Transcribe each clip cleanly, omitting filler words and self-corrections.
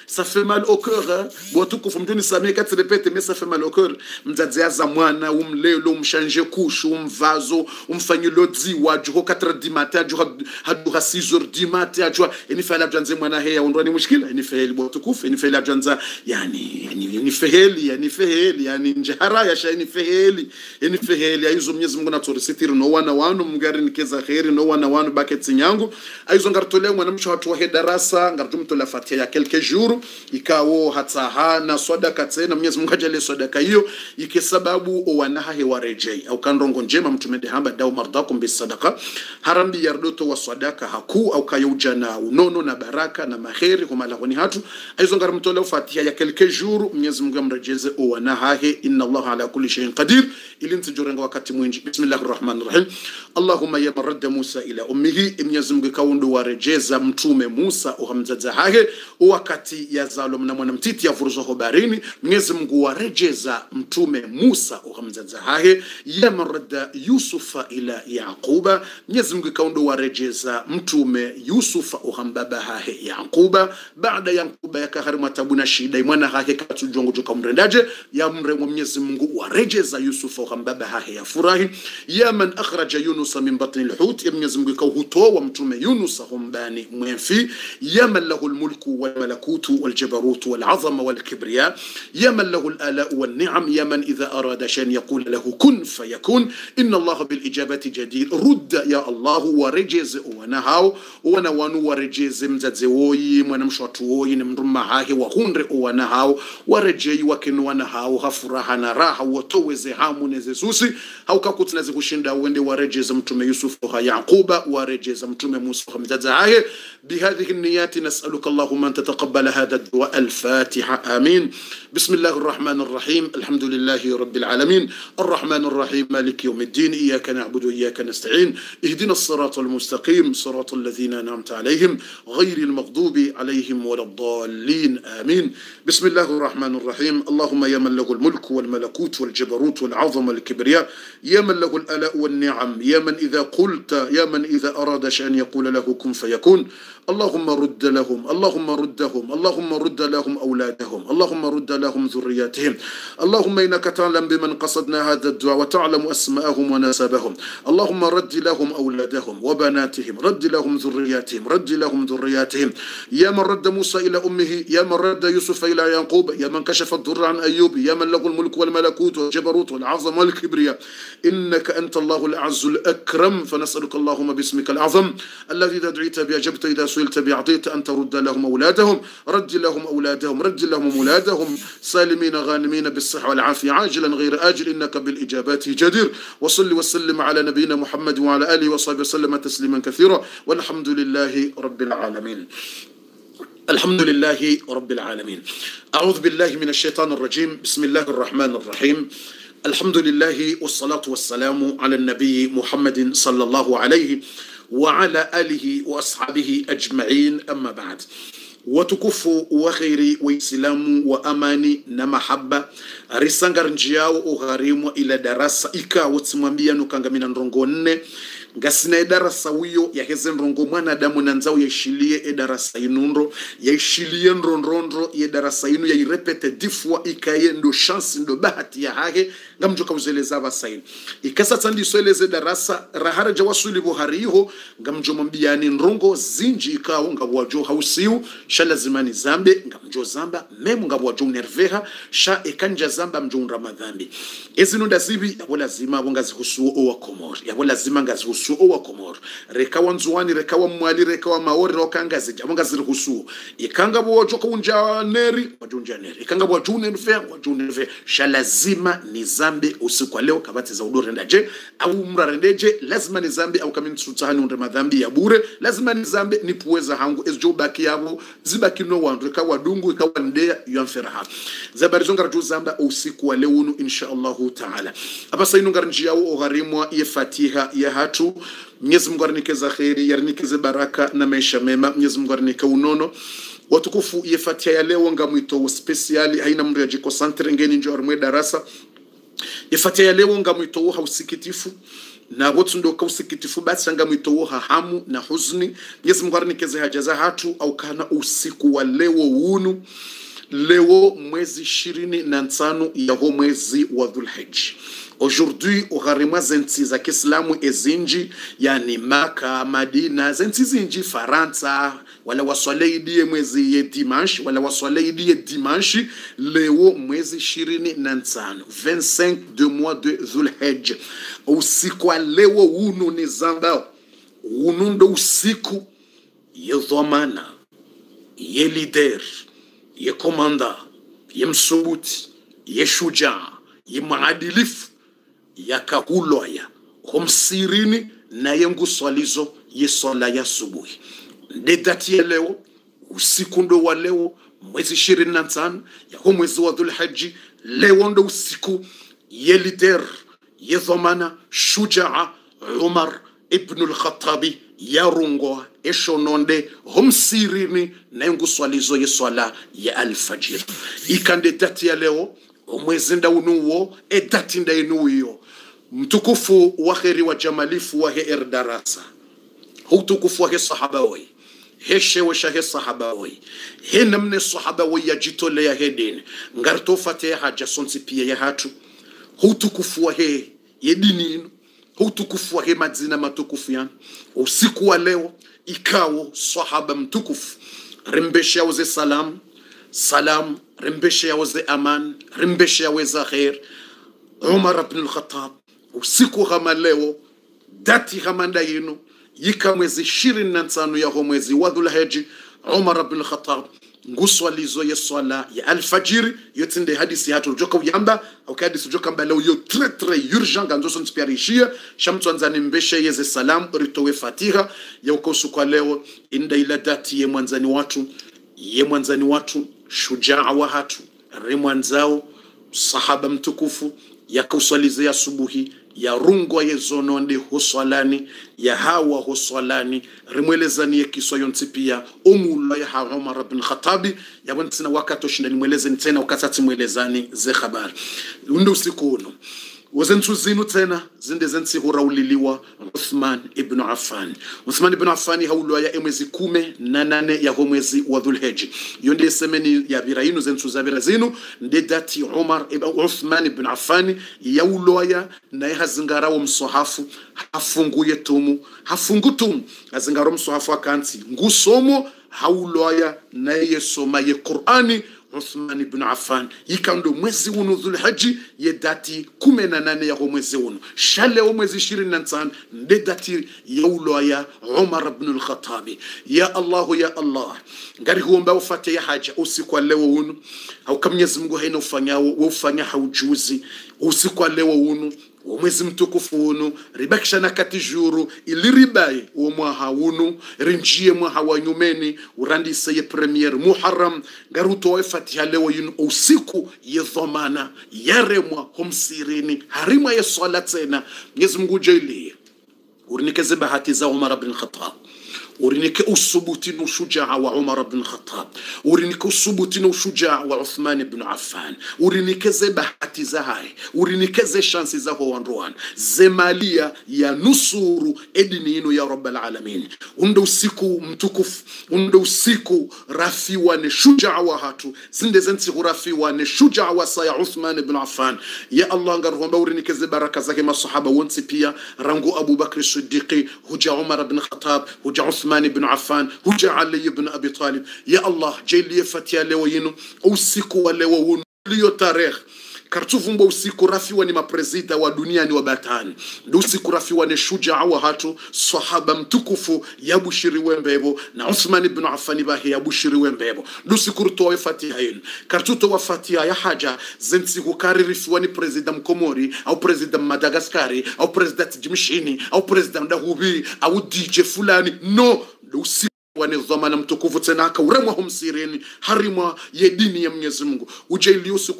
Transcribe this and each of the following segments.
ça fait mal au cœur hein botu kufumjuni samie kati répète mais ça fait mal au cœur mzadziaza mwana umlelo umshanje kushu umvazo umfanyi lodzi wajho 4 du matin hadu 6 du matin ajwa inifala bjanze mwana heya ondwani mushkila inifeli botu kufu inifeli bjanza yani inifeli yani njahara ya sha inifeli aizo Mwenyezi Mungu naturisitiri no wana wanu mgari nikeza khairi no wana wanu baketi nyangu aizo ngartole mwana msho watu wa darasa ngartumtola fatia ya quelques jours ikawo hataha na sadaka tena Mwenyezi Mungu ajalie sadaka hiyo ikisababu wanaha hewarejei au kanrongo njema mtumende hamba dau mardakum bisadaka harambi yardoto wa sadaka haku au kayujana unono na baraka na maheri kwa malahoni hatu aizo ngartumtola fatia ya quelques jours Mwenyezi Mungu amrejeze wanaha inna Allah ala kulli shay'in qadir ili ntijorenga wakati mwingi bismillahir rahmanir rahim Allahumma ya marad Musa ila ummihi Mwenyezi Mungu kaundo warejeza mtume Musa uhamzaza hage wakati ya zalum na mwana mtiti ya furuzo baharini Mwenyezi Mungu warejeza mtume Musa uhamzaza hage ya marad Yusufa ila Yaquba Mwenyezi Mungu kaundo warejeza mtume Yusufa uhambaba hage Yaquba baada Yaquba yakahari matabuna shida mwana hage katujongo joka mrendaje ya mremo Mwenyezi Mungu warejeza Yusufa uhambaba hage ya furahi ya man akhraja Yunus min batni al-hut Mwenyezi Mungu kauhutoa mtume Yunus humbani mwenfi ya man lahu al-mulku wal malakutu wal jabarut wal azama wal kibriya ya man lahu al-ala wal ni'am ya man idha arada shan yaqul lahu kun fayakun inna Allah bil ijabati jadir rudda ya Allah warejeze wanahao wana wanu warejeze mzaze woyi mwanamsho watu woyi ni mruma hake wahunre wanahao warejei wakenu wanahao hafuraha na raha watoweze hamu nezesusi haukakutinaze kushinda wende warejeze mtume Yusuf wa Yaquba warejeze mtume Musa hamzaza hake بهذه النيات نسألك اللهم أن تتقبل هذا الدعاء الفاتحة آمين بسم الله الرحمن الرحيم الحمد لله رب العالمين الرحمن الرحيم مالك يوم الدين إياك نعبد وإياك نستعين اهدنا الصراط المستقيم صراط الذين أنعمت عليهم غير المغضوب عليهم ولا الضالين آمين بسم الله الرحمن الرحيم اللهم يا من له الملك والملكوت والجبروت والعظم والكبرياء يا من له الآلاء والنعم يا من إذا قلت يا من إذا أراد شأن يقول له كن فيكون اللهم رد لهم اللهم ردهم اللهم رد لهم أولادهم اللهم رد لهم ذرياتهم اللهم إنك تعلم بمن قصدنا هذا الدعاء وتعلم أسماءهم ونسبهم اللهم رد لهم أولادهم وبناتهم رد لهم ذرياتهم رد لهم ذرياتهم يا من رد موسى إلى أمه يا من رد يوسف إلى يعقوب يا من كشف الضر عن أيوب يا من له الملك والملكوت والجبروت والعظم والكبرياء إنك أنت الله الأعز الأكرم فنسألك اللهم باسمك الأعظم الذي إذا دعيت بأجبت إذا سئلت بأعطيت أن ترد لهم أولادهم رد لهم أولادهم رد لهم أولادهم سالمين غانمين بالصحة والعافية عاجلا غير آجل إنك بالإجابات جدير وصل وسلم على نبينا محمد وعلى آله وصحبه وسلم تسليما كثيرا والحمد لله رب العالمين الحمد لله رب العالمين أعوذ بالله من الشيطان الرجيم بسم الله الرحمن الرحيم الحمد لله والصلاة والسلام على النبي محمد صلى الله عليه وعلى آله وأصحابه أجمعين أما بعد وتكفوا وخيري وإسلام وأماني نمحبة رسانغر نجياو أغاريم إلى دراسة إكا وتسمامبيا نكانغ من نرونغوني ngasina darasa wiyo ya heze nrongo mwana damu nanzao yaishilie darasa inunro yaishilie nronro ya darasa inu ya irepete difwa ikaye ndo chance ndo bahati ya hage ngamjoka uzeleza vasaini ikasa tandi soeleze darasa rahara jawasuli buhariho ngamjomambiani nrongo zinji ikawo ngabwajo hausiu shala zimani zambe ngamjo zamba memu ngabwajo nerveha sha ekanja zamba mjo ramadhambi ezino ndazibi yabo lazima bongazihusuo owa komori yabo lazima ngazihusuo owa komoro rekawa nzuwani rekawa mwali rekawa maori rokangazi jamonga zirihusu ikanga bojo kunja neri wajunja neri ikanga bojo nerve shalazima ni zambi usiku leo kabati za udore ndaje au mrarendeje lazima ni zambi au kama ntsutani unde madhambi ya bure lazima ni zambi ni puweza hangu ezjo baki yabo zibaki no wandu rekawa dungu ikawa ndea yamferaha zabarizonga ratu zamba usiku leo unu insha Allah taala hapa sainu ngarinji yao ogharimwa ye fatiha ya hatu Mwenyezi Mungu anikeze khairi yarnikeze baraka na maisha mema Mwenyezi Mungu anikeze unono watukufu ye fatiha ya leo ngamwito speciali haina mtu ya jiko santre ngeni njo armwe darasa ye fatiha ya leo ngamwito hausikitifu na wotu ndo kausikitifu basi changa mwito hamu na huzuni. Mwenyezi Mungu arnikeze haja za hatu au kana usiku wa leo unu. Leo mwezi 25 ya ho mwezi wa Dhulhijj. Aujourd'hui ogharima zenti za Kiislamu ezinji yani Maka, Madina, zenti zinji Faransa wala waswaleidi mwezi ye dimanche wala waswaleidi ye dimanche. Leo mwezi 25 25 de mois de Dhulhijj. Usiku wa leo unu ni zamba unu ndo usiku ye dhamana ye lider ye komanda ye msubuti ye shujaa ye maadilifu yakahulwaya homsirini na yengu swalizo ye swala ya subuhi. Ndedati ya leo usiku ndo wa leo mwezi 25 ya mwezi wa Dhulhijj. Leo ndo usiku ye lider ye dhamana shujaa Umar ibn al-Khattabi yarungo eshononde homsirini na yengu swalizo ye swala ya alfajir. Ikande dati ya leo mwezi nda unuwo dati nda inuyo mtukufu wa kheri wa jamalifu wa he darasa hutukufu wa he sahaba wai he shewesha he sahaba wai he namne sahaba wai ya jitole ya he dini ngarto fate ya haja sonsi pia ya hatu hutukufu wa he ye dini inu hutukufu wa he madzina matukufu yan. Usiku wa leo ikawo sahaba mtukufu rimbesha waze salam rimbesha waze aman rimbesha waze khair Umar ibn al-Khattab. Usiku kama leo dati kama nda yinu yika mwezi 25 ya mwezi wa Dhulhijj. Umar ibn al-Khattab nguswalizo ya swala ya alfajiri yotinde hadisi hatu joka uyamba au hadisi joka mbalo yo très urgent ganzo son spiarishia shamtu anzani mbeshe yeze salam ritowe fatiha ya ukosu kwa leo inda ila dati ye mwanzani watu shujaa wa hatu rimwanzao sahaba mtukufu ya kuswaliza ya subuhi ya rungo ye zononde huswalani ya hawa huswalani rimwelezani ye kiswayo ntipia umula ya Umar ibn Khattabi ya wantina wakato shinda nimwelezeni tena wakatati mwelezani ze khabari undu usiku uno wazentu zinu tena zinde zensi hurauliliwa Uthman ibn Affan. Uthman ibn Affan haulwa ya mwezi 18 ya mwezi wa Dhulhijj. Yonde semeni ya birainu zentu za birazinu nde dati Uthman ibn Affan yaulwa ya na hazingara wa msohafu hafunguye tumu hazingara msohafu akanti ngusomo haulwa ya na yesoma ye Qur'ani. Uthman ibn Affan yikando mwezi unu Dhulhijj ye dati 18 ya mwezi unu shale mwezi 25 nde dati ya ulo ya Umar ibn al-Khattabi. Ya Allah ngari huomba ufate ya haja usiku leo unu au kama Mwenyezi Mungu haina ufanya haujuzi usiku leo unu mwezi mtukufu unu ribakisha na katijuru iliribaye mwaha unu rinjie mwaha wa nyumeni urandise ye premier Muharram garuto wa fatiha leo unu usiku ye dhamana yaremwa homsirini harima ya swala tena. Mwenyezi Mungu jailie urinike bahati za Umar ibn Khattab urinike usubuti na ushujaa wa Umar ibn Khattab urinike usubuti na ushujaa wa Uthman ibn Affan urinike bahati za hai urinike shansi za wandoan zemalia ya nusuru edini inu ya Rabbal Alamin. Undo usiku mtukufu undo usiku rafiwa ne shujaa wa hatu zinde zensi rafiwa ne shujaa wa saya Uthman ibn Affan. Ya Allah ngaromba urinike baraka zake masahaba wonsi pia rangu Abu Bakr Siddiqi huja Umar ibn Khattab huja Uthman ibn Affan huja Ali ibn Abi Talib. Ya Allah jailie fatia leo yinu usiku wa leo unu liyo tarehe kartuvumba usiku rafiwa ni maprezida wa dunia ni wabatani ndu usiku rafiwa ni shujaa wa hatu sahaba mtukufu yabushiri wembebo na Uthman ibn Affan bahi yabushiri wembebo ndu usiku rutoa fatiha yinu kartuto wa fatiha ya haja zensi hukaririfiwa ni prezida Mkomori au prezida Madagaskari au prezida Jimshini au prezida Ndahubi au DJ fulani no ndu usiku wani dhamana mtukufu tena akauremwa humsirini harima ye dini ya Mwenyezi Mungu. Ujaili usiku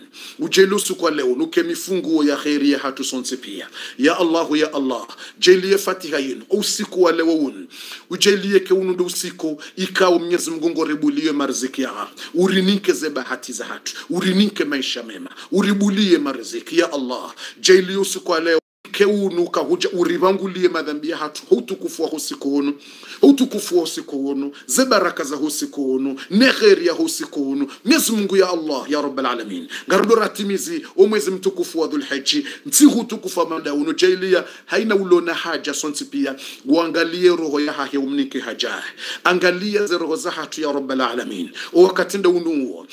kwa leo nuke mifungu ya khairi ya hatu sonse pia. Ya Allah jaili fatiha yinu usiku wa leo ujaili ke unundo usiku ikao Mwenyezi Mungu ngoribulie marziki ya urinike bahati za hatu urinike maisha mema uribulie marziki. Ya Allah jaili usiku wa leo keunuka huja uribangulie madhambi ya hatu hutukufu wa usiku unu, hutukufu wa usiku unu, ze baraka za usiku unu, negheri ya usiku unu. Mwenyezi Mungu ya Allah ya Rabbal Alamin ngarudo ratimizi o mwezi mtukufu wa Dhulhijja nti hutukufu wa mada unu jailia haina ulona haja sonti pia uangalie roho ya hahe umnike haja angalia ze roho za hatu ya Rabbal Alamin o wakati nda unuo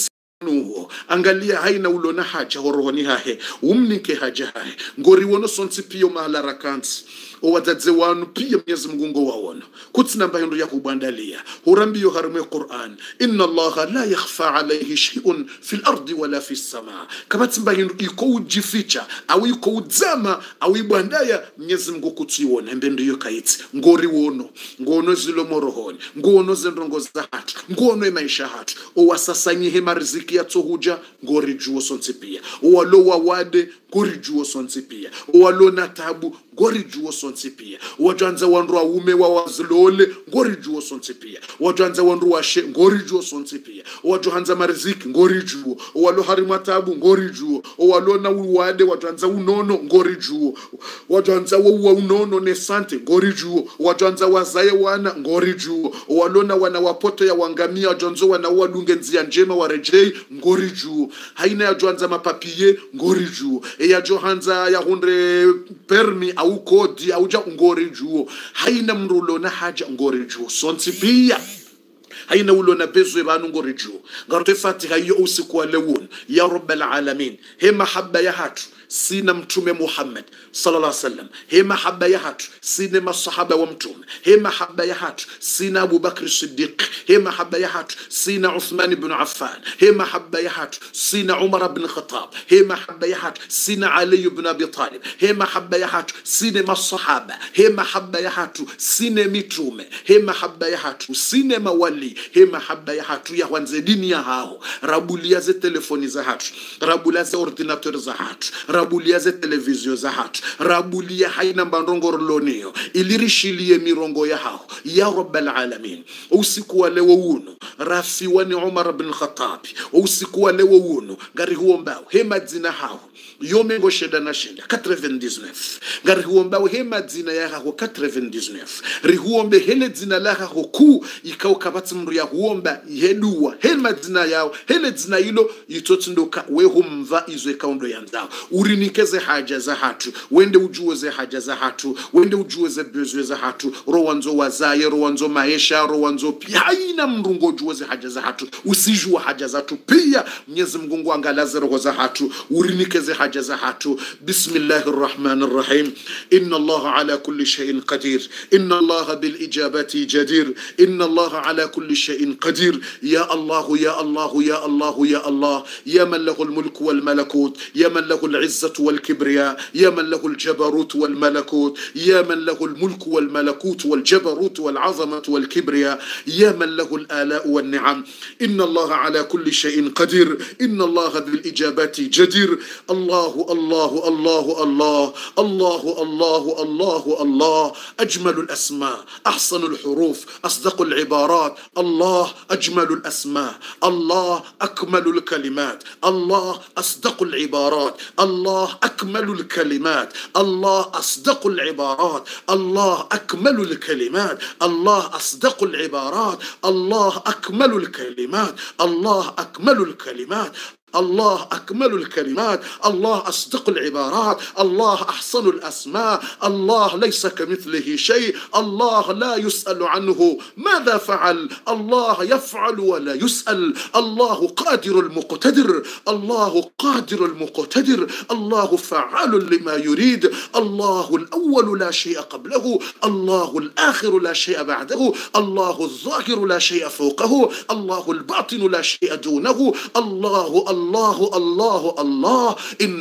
nuho angalia haina ulona haja horohoni hahe umnike haja hahe ngori wono sonti pia mahala rakanti o wadadze wanu pia Mwenyezi Mungu waona kuti namba hindu ya kubandalia hurambiyo harume Qur'an inna Allaha la yakhfa alayhi shay'un fil ardi wala fis samaa kabati mba hindu iko ujificha au iko udzama au ibandaya Mwenyezi Mungu kutiona mbendo yo kaiti ngori wono ngono zilo morohoni ngono zendrongo za hatu ngono maisha hatu o wasasanyi hema riziki ya tohuja ngori juo sonti pia o walo wawade ngori juo sonti pia o walo natabu ngori juo sonti pia wajanza wandu wa ume wa wazilole ngori juo sonti pia wajanza wandu wa she ngori juo sonti pia wajohanza mariziki ngori juo walo harimatabu ngori juo walo na uwade wajanza unono ngori juo wajanza wa unono nesante ngori juo wajanza wazaye wana ngori juo walo na wana wapoto ya wangamia wajanzo wana wadunge nzia njema warejei ngori juo haina ya johanza mapapie ngori juo ya johanza ya hundre permi au kodi au ja ngori juo haina mrulo na haja ngori juo sonti pia haina ulona bezwe banu ngori juo ngarote fatiha hiyo usiku wa lewun ya Rabbal Alamin he mahabba ya hatu sina mtume Muhammad sallallahu alaihi wasallam he mahabba ya hatu sina masahaba wa mtume he mahabba ya hatu sina Abu Bakr Siddiq he mahabba ya hatu sina Uthman ibn Affan he mahabba ya hatu sina Umar ibn Khattab he mahabba ya hatu sina Ali ibn Abi Talib he mahabba ya hatu sina masahaba he mahabba ya hatu sina mitume he mahabba ya hatu sina mawali he mahabba ya hatu ya wanze dini ya hao rabulia ze telefoni za hatu rabulia ze ordinateur za hatu rabulia ze televizio za hatu rabulia haina mbandongo roloneo ilirishilie mirongo ya hao ya Rabbal Alamin usiku wa leo uno rafi wani Umar ibn Khattab usiku wa leo uno ngari huo mbao he madzina hao yomengo sheda na sheda 99 ngari huo mbao he madzina ya hao 99 rihuombe hele dzina la hao ku ikao kabati mru ya huomba yedua he madzina yao hele dzina hilo yitotsindoka we humva izo ekaundo yanzao urinikeze haja za hatu wende ujuoze haja za hatu wende ujuoze bezwe za hatu rowanzo wazaye rowanzo maisha rowanzo pia haina mrungo ujuoze haja za hatu usijua haja za hatu pia Mwenyezi Mungu angalaze roho za hatu urinikeze haja za hatu bismillahir rahmanir rahim inna Allah ala kulli shay'in qadir inna Allah bil ijabati jadir inna Allah ala kulli shay'in qadir ya Allah ya Allah ya Allah ya Allah ya man lahu al mulk wal malakut ya man lahu العزة والكبرياء يا من له الجبروت والملكوت يا من له الملك والملكوت والجبروت والعظمة والكبرياء يا من له الآلاء والنعم إن الله على كل شيء قدير إن الله بالإجابات جدير الله الله الله الله الله الله الله الله أجمل الأسماء أحسن الحروف أصدق العبارات الله أجمل الأسماء الله أكمل الكلمات الله أصدق العبارات الله أكمل الكلمات الله أصدق العبارات الله أكمل الكلمات الله أصدق العبارات الله أكمل الكلمات الله أكمل الكلمات الله أكمل الكلمات الله أصدق العبارات الله أحسن الأسماء الله ليس كمثله شيء الله لا يسأل عنه ماذا فعل الله يفعل ولا يسأل الله قادر المقتدر الله قادر المقتدر الله فعال لما يريد الله الأول لا شيء قبله الله الآخر لا شيء بعده الله الظاهر لا شيء فوقه الله الباطن لا شيء دونه الله الله الله الله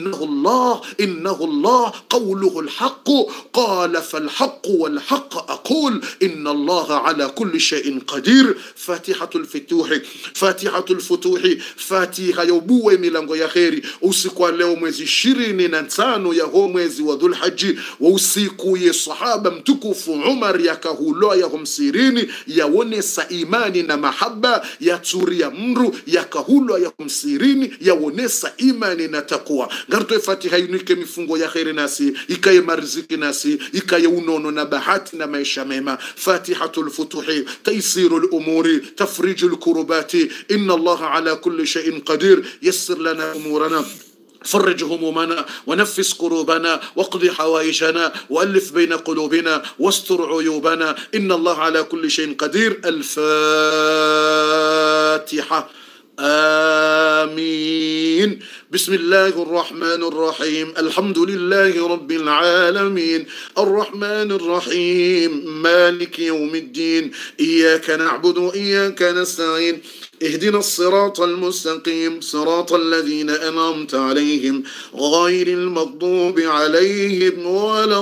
إنه الله قوله الحق قال فالحق والحق أقول إن الله على كل شيء قدير فاتحة الفتوح فاتحة يوبوه ملانغو يا خيري usiku leo mwezi 25 ya mwezi wa Dhulhijja wa usiku ya sahaba mtukufu Umar yakahuloa ya humsirini yaonesa imani na mahaba ya turia mru yakahuloa ya humsirini nini yaonesa imani na takwa. Ngarto Fatiha inike mifungo ya khairi nasi, ikaye mariziki nasi, ikaye unono na bahati na maisha mema. Fatihatul futuhi, taysirul umuri, tafrijul kurubati. Inna Allah ala kulli shay'in qadir. Yassir lana umurana، فرج همومنا ونفس كروبنا واقض حوائجنا وألف بين قلوبنا واستر عيوبنا. إن الله على كل شيء قدير. الفاتحة. آمين. بسم الله الرحمن الرحيم. الحمد لله رب العالمين الرحمن الرحيم مالك يوم الدين. إياك نعبد وإياك نستعين. اهدنا الصراط المستقيم صراط الذين أنعمت عليهم غير المغضوب عليهم ولا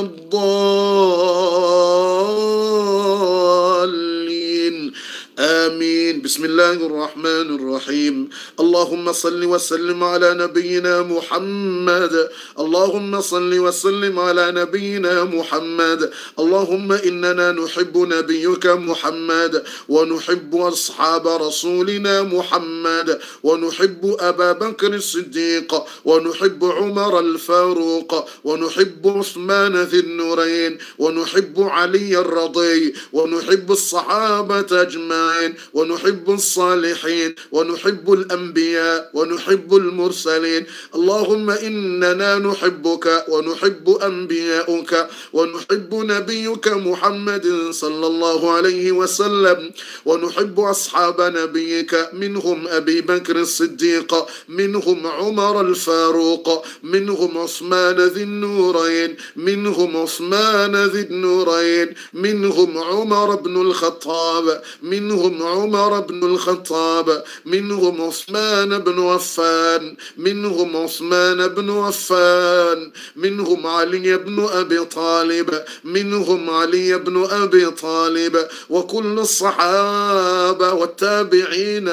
الضالين. آمين. بسم الله الرحمن الرحيم. اللهم صل وسلم على نبينا محمد. اللهم صل وسلم على نبينا محمد. اللهم إننا نحب نبيك محمد ونحب أصحاب رسولنا محمد ونحب أبا بكر الصديق ونحب عمر الفاروق ونحب عثمان ذي النورين ونحب علي الرضي ونحب الصحابة أجمعين ونحب الصالحين ونحب الأنبياء ونحب المرسلين. اللهم إننا نحبك ونحب أنبياؤك ونحب نبيك محمد صلى الله عليه وسلم ونحب أصحاب نبيك منهم أبي بكر الصديق منهم عمر الفاروق منهم عثمان ذي النورين منهم عثمان ذي النورين منهم عمر بن الخطاب منهم عمر بن الخطاب منهم عثمان بن عفان منهم عثمان بن عفان منهم علي بن أبي طالب منهم علي بن أبي طالب وكل الصحابة والتابعين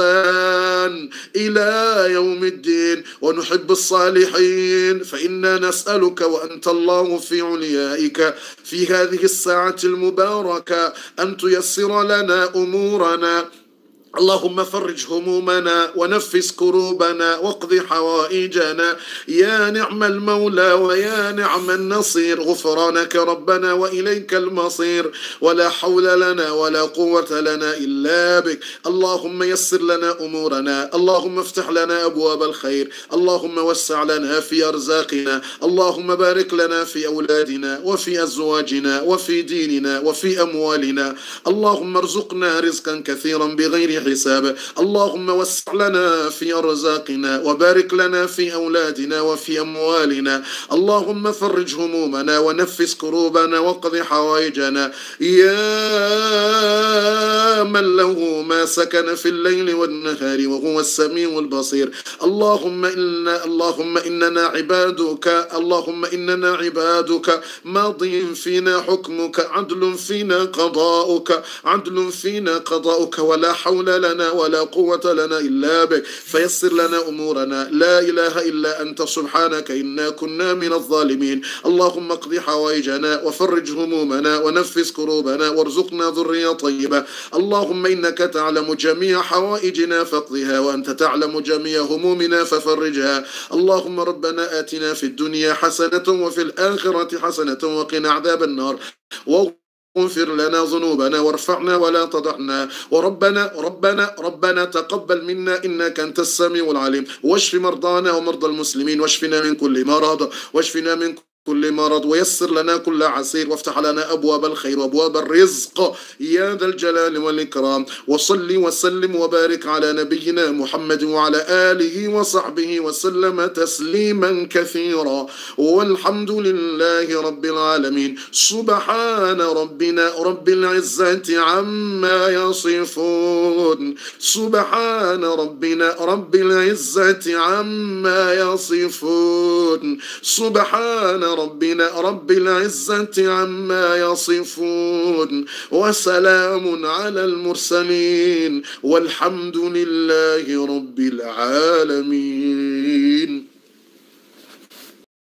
بإحسان إلى يوم الدين. ونحب الصالحين فإنا نسألك وأنت الله في عليائك في هذه الساعة المباركة أن تيسر لنا أمورنا. اللهم فرج همومنا ونفس كروبنا واقض حوائجنا. يا نعم المولى ويا نعم النصير. غفرانك ربنا وإليك المصير. ولا حول لنا ولا قوة لنا إلا بك. اللهم يسر لنا أمورنا. اللهم افتح لنا أبواب الخير. اللهم وسع لنا في أرزاقنا. اللهم بارك لنا في أولادنا وفي أزواجنا وفي ديننا وفي أموالنا. اللهم ارزقنا رزقا كثيرا بغير حساب. اللهم وسع لنا في أرزاقنا وبارك لنا في أولادنا وفي أموالنا. اللهم فرج همومنا ونفس كروبنا وقض حوائجنا. يا من له ما سكن في الليل والنهار وهو السميع البصير. اللهم إننا عبادك. اللهم إننا عبادك ماضي فينا حكمك عدل فينا قضاؤك عدل فينا قضاؤك ولا حول لنا ولا قوة لنا إلا بك. فيسر لنا أمورنا. لا إله إلا أنت سبحانك إنا كنا من الظالمين. اللهم اقض حوائجنا وفرج همومنا ونفس كروبنا وارزقنا ذرية طيبة. اللهم إنك تعلم جميع حوائجنا فاقضها وأنت تعلم جميع همومنا ففرجها. اللهم ربنا آتنا في الدنيا حسنة وفي الآخرة حسنة وقنا عذاب النار. واغفر لنا ذنوبنا وارفعنا ولا تضعنا. وربنا تقبل منا إنك أنت السميع العليم. واشف مرضانا ومرضى المسلمين واشفنا من كل مرض واشفنا من كل مرض ويسر لنا كل عسير وافتح لنا أبواب الخير وأبواب الرزق يا ذا الجلال والإكرام. وصل وسلم وبارك على نبينا محمد وعلى آله وصحبه وسلم تسليما كثيرا. والحمد لله رب العالمين. سبحان ربنا رب العزة عما يصفون. سبحان ربنا رب العزة عما يصفون. سبحان ربنا رب العزة عما يصفون وسلام على المرسلين والحمد لله رب العالمين.